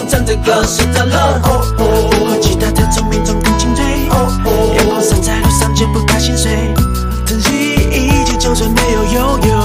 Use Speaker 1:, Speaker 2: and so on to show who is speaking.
Speaker 1: 上唱这歌是责任。不过其他的聪明总更进退，阳光散在路上就不怕心碎，珍惜一切就算没有拥有。